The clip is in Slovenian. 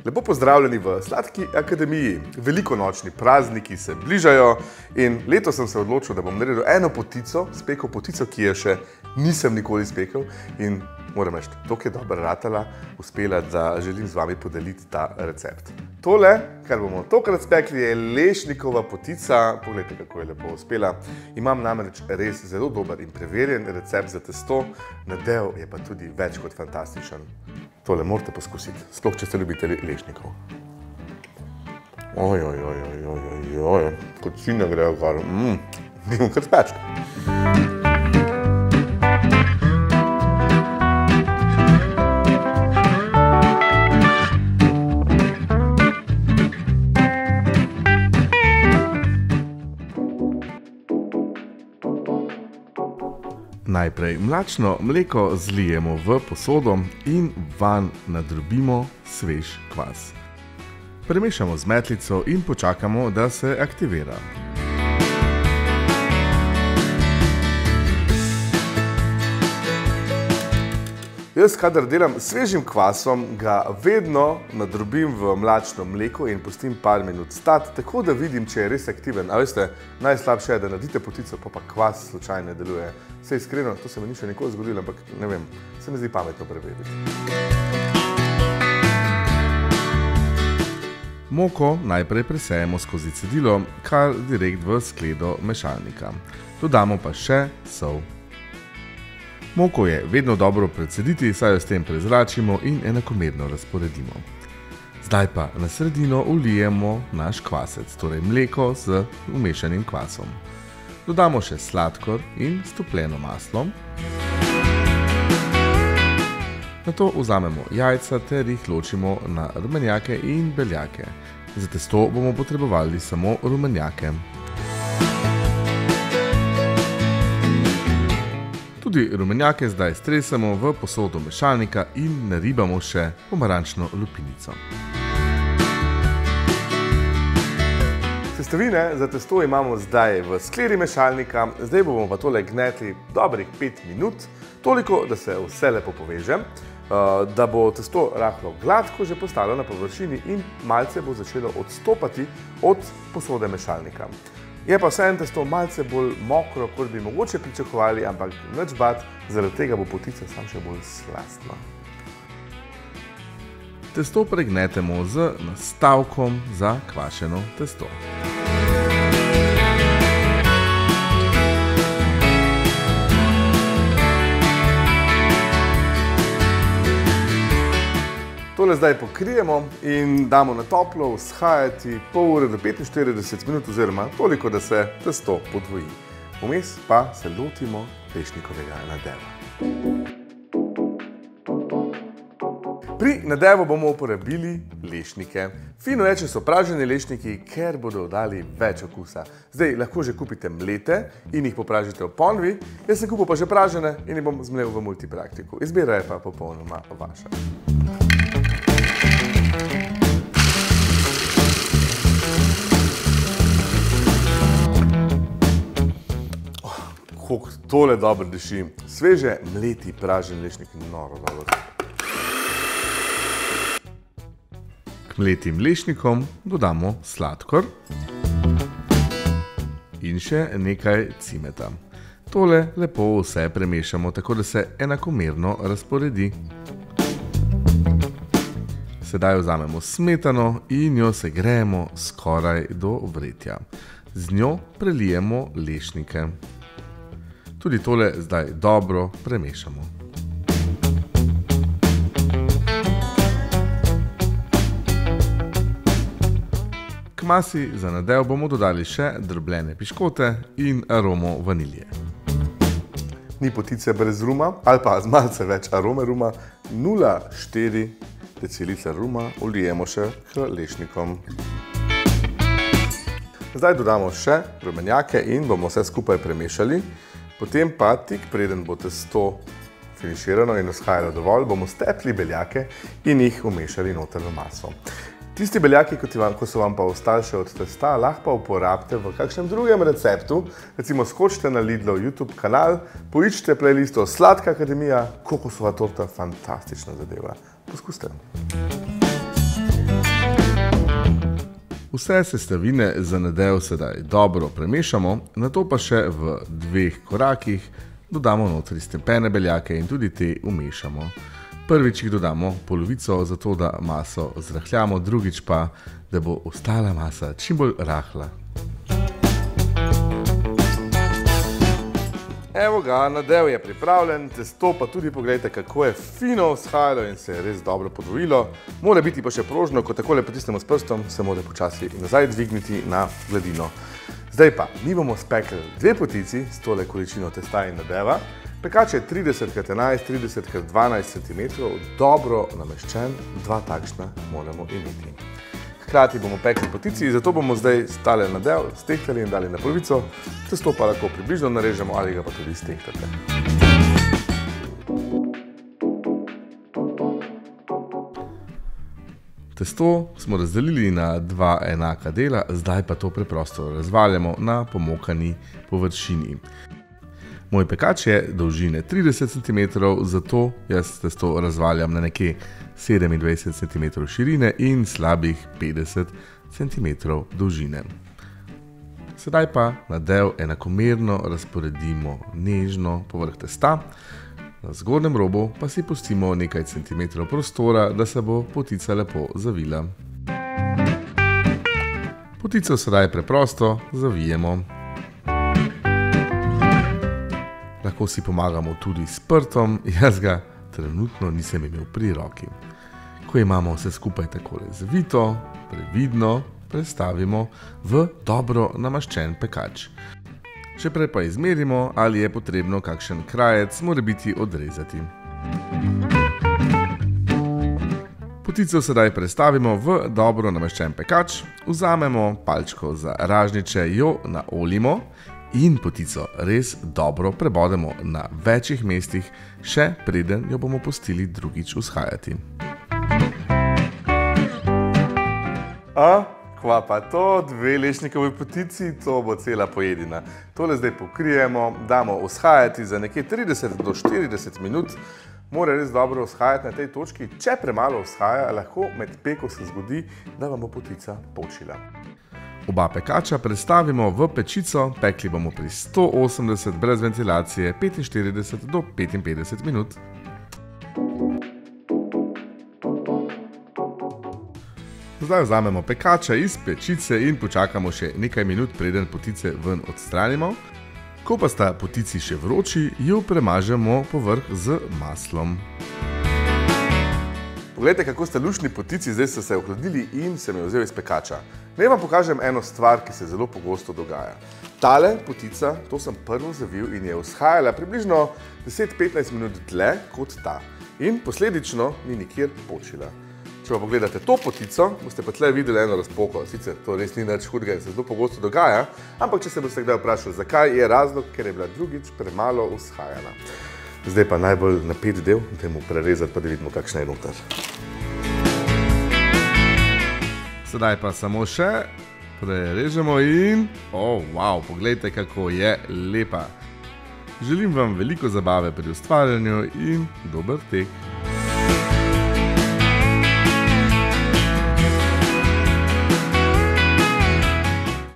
Lepo pozdravljeni v Sladki akademiji. Velikonočni prazniki se bližajo in letos sem se odločil, da bom naredil eno potico, spekel potico, ki je še nisem nikoli spekel in moram reči, toliko je dobro ratala, uspela, da želim z vami podeliti ta recept. Tole, kar bomo tokrat spekli, je lešnikova potica. Poglejte, kako je lepo uspela. Imam namreč res zelo dober in preverjen recept za testo. Nadev je pa tudi več kot fantastičen. Tole morate poskusiti, sploh če ste ljubitelji lešnikov. Kocine grejo kar, nimam kar speč. Najprej mlačno mleko zlijemo v posodo in vanj nadrobimo svež kvas. Premešamo z metlico in počakamo, da se aktivira. Jaz, kadar delam s svežim kvasom, ga vedno nadrobim v mlačno mleko in pustim par minut stati, tako da vidim, če je res aktiven. A veste, najslabše je, da naredite potico, pa kvas slučajno ne deluje. Vse iskreno, to se mi ni še nikoli zgodilo, ampak ne vem, se mi zdi pametno preveriti. Moko najprej presejemo skozi cedilo, kar direkt v skledo mešalnika. Dodamo pa še sol. Moko je vedno dobro precediti, saj jo s tem prezračimo in enakomerno razporedimo. Zdaj pa na sredino vlijemo naš kvasec, torej mleko z umešanim kvasom. Dodamo še sladkor in stopljeno maslo. Nato vzamemo jajca ter jih ločimo na rumenjake in beljake. Za testo bomo potrebovali samo rumenjake. Tudi rumenjake zdaj stresemo v posodo mešalnika in naribamo še pomarančno lupinico. Sestavine za testo imamo zdaj v skledi mešalnika, zdaj bomo pa tole gnetli dobrih 5 minut, toliko, da se vse lepo poveže, da bo testo rahlo gladko že postalo na površini in malce bo začelo odstopati od posode mešalnika. Je pa vseeno testo malce bolj mokro, kot bi mogoče pričakovali, ampak nič bati, zaradi tega bo potica samo še bolj slastna. Testo pregnetemo z nastavkom za kvašeno testo. Tole zdaj pokrijemo in damo na toplo vzhajati pol ure do 45 minut oziroma toliko, da se testo podvoji. Vmes pa se lotimo lešnikovega nadeva. Pri nadevu bomo uporabili lešnike. Fino je, če so praženi lešniki, ker bodo dali več okusa. Zdaj lahko že kupite mlete in jih popražite v ponvi. Jaz sem kupil pa že pražene in jih bom zmlel v multipraktiku. Izbira je pa popolnoma vaša. Kako tole dobro diši. Sveže mleti pražen lešnik, noro dobro. K mletim lešnikom dodamo sladkor in še nekaj cimeta. Tole lepo vse premešamo, tako da se enakomerno razporedi. Sedaj vzamemo smetano in jo segrejemo skoraj do vretja. Z njo prelijemo lešnike. Tudi tole zdaj dobro premešamo. K masi za nadev bomo dodali še drobljene piškote in aromo vanilje. Ni potice brez ruma, ali pa z malce več arome ruma, 0,4 decilitra ruma vlijemo še k lešnikom. Zdaj dodamo še rumenjake in bomo vse skupaj premešali. Potem pa tik preden bo testo finiširano in vzhajalo dovolj, bomo stepli beljake in jih umešali noter v maso. Tisti beljaki, ko so vam pa ostali še od testa, lahko pa uporabite v kakšnem drugem receptu. Recimo skočite na Lidlov YouTube kanal, poiščite playlisto Sladka akademija, kokosova torta, fantastična zadeva. Poskusite. Vse sestavine za nadev sedaj dobro premešamo, nato pa še v 2 korakih dodamo notri stepene beljake in tudi te umešamo. Prvič jih dodamo polovico, zato da maso zrahljamo, drugič pa, da bo ostala masa čim bolj rahla. Evo ga, nadev je pripravljen, testo pa tudi pogledajte, kako je fino vzhajalo in se je res dobro podvojilo. Mora biti pa še prožno, ko takole pritisnemo s prstom, se mora počasi nazaj dvigniti na gladino. Zdaj pa, mi bomo spekli 2 potici s tole količino testa in nadeva. Pekač je 30x11, 30x12 cm, dobro nameščen, 2 takšna moramo imeti. Hkrati bomo pekli potici, zato bomo zdaj stale nadev, stehtali in dali na polovico, testo pa lahko približno narežemo ali ga pa tudi stehtate. Testo smo razdelili na 2 enaka dela, zdaj pa to preprosto razvaljamo na pomokani površini. Moj pekač je dolžine 30 cm, zato jaz testo razvaljam na nekje 27 cm širine in slabih 50 cm dolžine. Sedaj pa nadev enakomerno razporedimo nežno povrh testa, na zgornjem robu pa si pustimo nekaj centimetrov prostora, da se bo potica lepo zavila. Potico sedaj preprosto zavijemo. Lahko si pomagamo tudi s prtom, jaz ga trenutno nisem imel pri roki. Ko imamo vse skupaj takole zavito, previdno prestavimo v dobro namaščen pekač. Še prej pa izmerimo, ali je potrebno kakšen krajec morebiti odrezati. Potico sedaj prestavimo v dobro namaščen pekač, vzamemo palčko za ražnjiče, jo naoljimo in potico res dobro prebodemo na večjih mestih, še preden jo bomo pustili drugič vzhajati. Kva pa to, 2 lešnikovi potici, to bo cela pojedina. Tole zdaj pokrijemo, damo vzhajati za nekje 30 do 40 minut. Mora res dobro vzhajati na tej točki. Če premalo vzhaja, lahko med peko se zgodi, da vam bo potica počila. Oba pekača prestavimo v pečico, pekli bomo pri 180 brez ventilacije 45 do 55 minut. Zdaj vzamemo pekača iz pečice in počakamo še nekaj minut, preden potice ven odstranimo. Ko pa sta potici še vroči, jo premažemo povrh z maslom. Poglejte, kako sta luštni potici zdaj so se ohladili in sem jo vzel iz pekača. Naj vam pokažem eno stvar, ki se zelo pogosto dogaja. Tale potica, to sem prvo zavil in je vzhajala približno 10-15 minut dlje kot ta. In posledično ni nikjer počila. Če pa pogledate to potico, boste pa tle videli eno razpoko. Sicer to res ni nič hudega in se zelo pogosto dogaja, ampak če se boste kdaj vprašali, zakaj, je razlog, ker je bila drugič premalo vzhajana. Zdaj pa najbolj napet del, dajmo prerezati pa da vidimo, kakšna je noter. Sedaj pa samo še prerežemo in... wow, poglejte, kako je lepa. Želim vam veliko zabave pri ustvarjanju in dober tek.